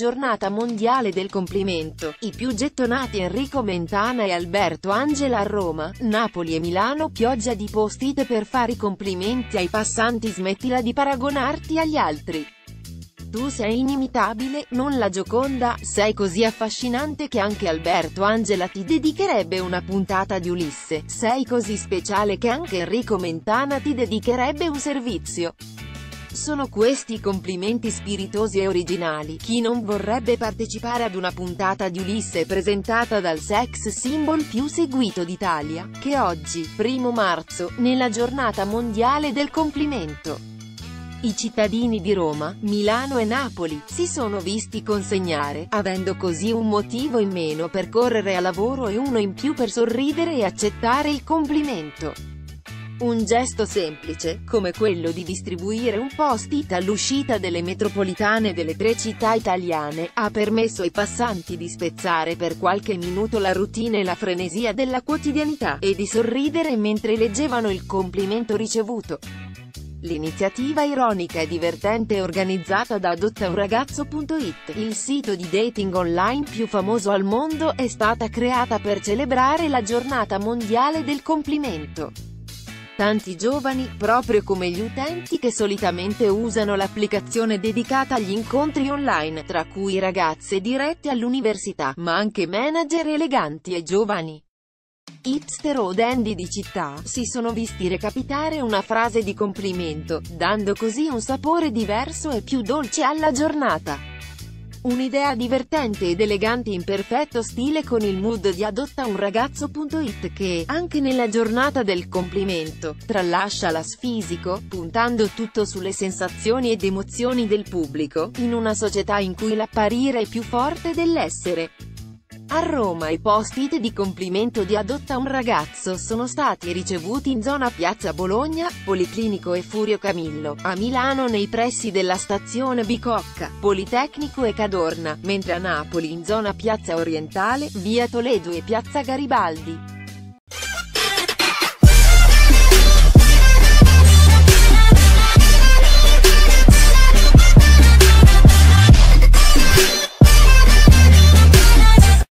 giornata mondiale del complimento. I più gettonati Enrico Mentana e Alberto Angela a Roma, Napoli e Milano. Pioggia di post-it per fare i complimenti ai passanti. Smettila di paragonarti agli altri. Tu sei inimitabile, non la Gioconda, sei così affascinante che anche Alberto Angela ti dedicherebbe una puntata di Ulisse, sei così speciale che anche Enrico Mentana ti dedicherebbe un servizio. Sono questi i complimenti spiritosi e originali. Chi non vorrebbe partecipare ad una puntata di Ulisse presentata dal sex symbol più seguito d'Italia, che oggi, 1° marzo, nella giornata mondiale del complimento, i cittadini di Roma, Milano e Napoli si sono visti consegnare, avendo così un motivo in meno per correre a lavoro e uno in più per sorridere e accettare il complimento. Un gesto semplice, come quello di distribuire un post-it all'uscita delle metropolitane delle 3 città italiane, ha permesso ai passanti di spezzare per qualche minuto la routine e la frenesia della quotidianità, e di sorridere mentre leggevano il complimento ricevuto. L'iniziativa ironica e divertente organizzata da adottaunragazzo.it, il sito di dating online più famoso al mondo, è stata creata per celebrare la giornata mondiale del complimento. Tanti giovani, proprio come gli utenti che solitamente usano l'applicazione dedicata agli incontri online, tra cui ragazze dirette all'università, ma anche manager eleganti e giovani, hipster o dandy di città, si sono visti recapitare una frase di complimento, dando così un sapore diverso e più dolce alla giornata. Un'idea divertente ed elegante in perfetto stile con il mood di adottaunragazzo.it che, anche nella giornata del complimento, tralascia l'asfisico, puntando tutto sulle sensazioni ed emozioni del pubblico, in una società in cui l'apparire è più forte dell'essere. A Roma i post-it di complimento di Adotta un ragazzo sono stati ricevuti in zona Piazza Bologna, Policlinico e Furio Camillo, a Milano nei pressi della stazione Bicocca, Politecnico e Cadorna, mentre a Napoli in zona Piazza Orientale, via Toledo e piazza Garibaldi.